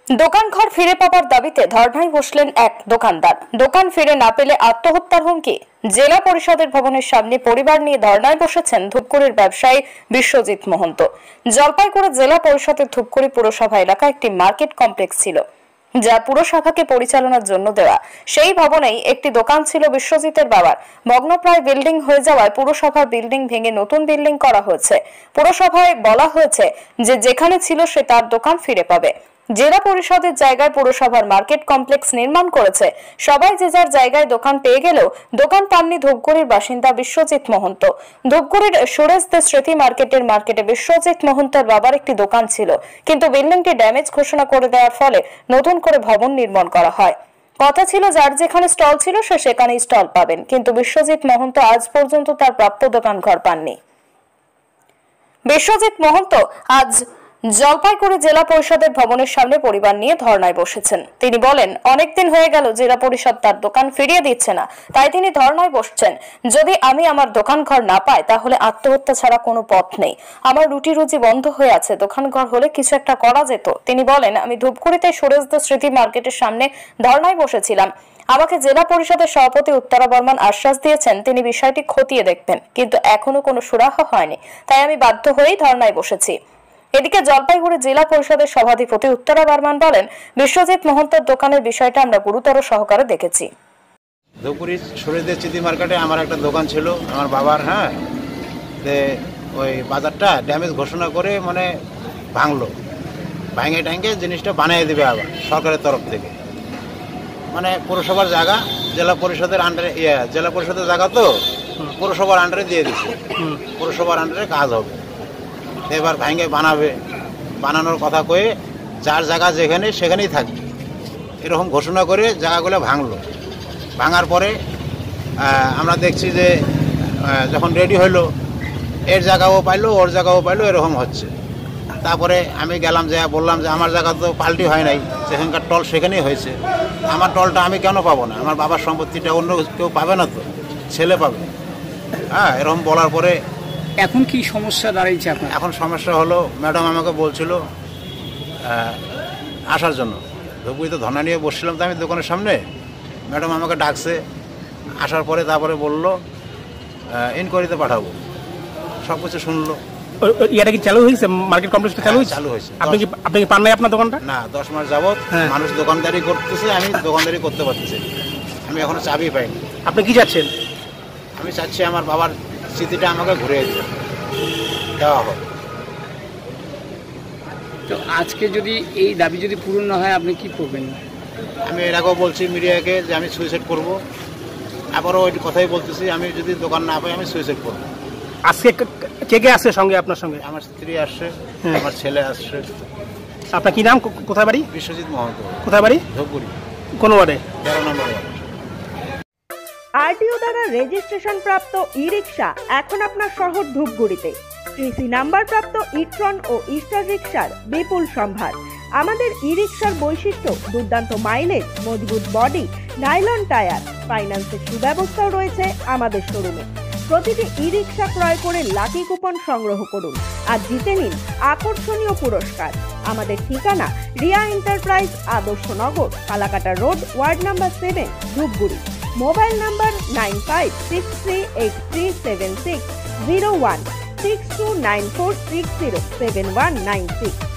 দোকান ঘর ফিরে পাওয়ার দাবিতে ধর্নায় বসলেন এক দোকানদার। দোকান ফিরে না পেলে আত্মহত্যার হুমকি। জেলা পরিষদের ভবনের সামনে পরিবার নিয়ে ধর্নায় বসেছেন ধূপগুড়ির ব্যবসায়ী বিশ্বজিৎ মহন্ত। জলপাইগুড়ি জেলা পরিষদের ধূপগুড়ি পুরসভা এলাকায় একটি মার্কেট কমপ্লেক্স ছিল, যা পুরসভাকে পরিচালনার জন্য দেওয়া। সেই ভবনেই একটি দোকান ছিল বিশ্বজিতের বাবার। ভগ্নপ্রায় বিল্ডিং হয়ে যাওয়ায় পুরসভার বিল্ডিং ভেঙে নতুন বিল্ডিং করা হয়েছে। পুরসভায় বলা হয়েছে যে যেখানে ছিল সে তার দোকান ফিরে পাবে। জেলা পরিষদের জায়গায় পুরসভার মার্কেট কমপ্লেক্স নির্মাণ করেছে। সবাই যে যার জায়গায় দোকান পেয়ে গেলেও দোকান পাননি ধূপগুড়ির বাসিন্দা বিশ্বজিৎ মহন্ত। ধূপগুড়ির সুরেশ দে স্মৃতি মার্কেটে বিশ্বজিৎ মহন্তের বাবার একটি দোকান ছিল, কিন্তু বিল্ডিংটি ড্যামেজ ঘোষণা করে দেওয়ার ফলে নতুন করে ভবন নির্মাণ করা হয়। কথা ছিল যার যেখানে স্টল ছিল সে সেখানেই স্টল পাবেন, কিন্তু বিশ্বজিৎ মহন্ত আজ পর্যন্ত তার প্রাপ্য দোকান ঘর পাননি। বিশ্বজিৎ মহন্ত আজ জলপাইগুড়ি জেলা পরিষদের ভবনের সামনে পরিবার নিয়ে ধর্নায় বসেছেন। তিনি বলেন, অনেকদিন হয়ে গেল জেলা পরিষদ তার দোকান ফিরিয়ে দিচ্ছে না, তাই তিনি ধর্নায় বসছেন। যদি আমি আমার দোকান ঘর না পাই তাহলে আত্মহত্যা ছাড়া কোনো পথ নেই। আমার রুটি রুজি বন্ধ হয়ে আছে, দোকান ঘর হলে কিছু একটা করা যেত। তিনি বলেন, আমি ধূপগুড়িতে সুরেশ দে স্মৃতি মার্কেটের সামনে ধর্নায় বসেছিলাম। আমাকে জেলা পরিষদের সভাপতি উত্তরা বর্মন আশ্বাস দিয়েছেন তিনি বিষয়টি খতিয়ে দেখবেন, কিন্তু এখনো কোনো সুরাহা হয়নি, তাই আমি বাধ্য হয়েই ধর্নায় বসেছি। এদিকে জলপাইগুড়ি জেলা পরিষদের সভাধিপতি উত্তরা বর্মন বলেন, বিশ্বজিৎ মহন্তের দোকানের বিষয়টা আমরা গুরুতর সহকারে দেখেছি। ধূপগুড়ি সুরেশ দে স্মৃতি মার্কেটে আমার একটা দোকান ছিল আমার বাবার। ওই বাজারটা ড্যামেজ ঘোষণা করে ভাঙলো, ভাঙে টাঙ্গে জিনিসটা বানিয়ে দেবে আবার সরকারের তরফ থেকে। পুরসভার জায়গা জেলা পরিষদের আন্ডারে, জেলা পরিষদের জায়গা তো পুরসভার আন্ডারে দিয়ে দিচ্ছে, পুরসভার আন্ডারে কাজ হবে। এবার ভাঙে বানাবে, বানানোর কথা কয়ে যার জায়গা যেখানে সেখানেই থাকবে এরকম ঘোষণা করে জায়গাগুলো ভাঙলো। ভাঙার পরে আমরা দেখছি যে যখন রেডি হইলো এর জায়গাও পাইলো ওর জায়গাও পাইলো, এরকম হচ্ছে। তারপরে আমি গেলাম, যে বললাম যে আমার জায়গা তো পাল্টি হয় নাই, সেখানকার টল সেখানেই হয়েছে, আমার টলটা আমি কেন পাবো না? আমার বাবার সম্পত্তিটা অন্য কেউ পাবে না, তো ছেলে পাবে। এরকম বলার পরে এখন কি সমস্যা দাঁড়িয়েছে আপনার? এখন সমস্যা হলো, ম্যাডাম আমাকে বলছিল আসার জন্য। ধূপগুড়িতে ধর্না নিয়ে বসছিলাম তো আমি দোকানের সামনে, ম্যাডাম আমাকে ডাকছে। আসার পরে তারপরে বললো ইনকোয়ারিতে পাঠাবো, সব কিছু শুনলো। এটা কি চালু হয়েছে? মার্কেট কমপ্লেক্সটা চালু হয়েছে। আপনি কি পান নাই আপনার দোকানটা? না, 10 মাস যাবত মানুষ দোকানদারি করতেছে, আমি দোকানদারি করতে পারতেছি। আমি এখনো চাবি পাইনি। আপনি কি চাচ্ছেন? আমি চাচ্ছি আমার বাবার স্মৃতিটা আমাকে ঘুরে দেওয়া হয়। তো আজকে যদি এই দাবি যদি পূরণ না হয় আপনি কি করবেন? আমি এর আগেও বলছি মিডিয়াকে যে আমি সুইসাইড করব, আবারও ওই কথাই বলতেছি, আমি যদি দোকান না পাই আমি সুইসাইড করব। আজকে কে কে আসছে সঙ্গে আপনার সঙ্গে? আমার স্ত্রী আসছে, আমার ছেলে আসছে। আপনার কি নাম, কোথায় বাড়ি? বিশ্বজিৎ মহন্ত। কোথায় বাড়ি? ধূপগুড়ি। কোন ওয়ার্ডে? 13 নম্বর ওয়ার্ড। আরটিও দ্বারা রেজিস্ট্রেশন প্রাপ্ত ই-রিক্সা এখন আপনার শহর ধূপগুড়িতে। টিসি নাম্বার প্রাপ্ত ইট্রন ও ইস্টার রিক্সার বিপুল সম্ভার। আমাদের ই-রিক্সার বৈশিষ্ট্য দুর্দান্ত মাইলেজ, মজবুত বডি, নাইলন টায়ার। ফাইন্যান্সের সুব্যবস্থাও রয়েছে আমাদের শোরুমে। প্রতিটি ই-রিক্সা ক্রয় করে লাকি কুপন সংগ্রহ করুন আর জিতে নিন আকর্ষণীয় পুরস্কার। আমাদের ঠিকানা Riya Enterprise, Adarshnagar, Kalakata Road, ward number 7, Dhupguri. Mobile number 9563837601, 6294607196।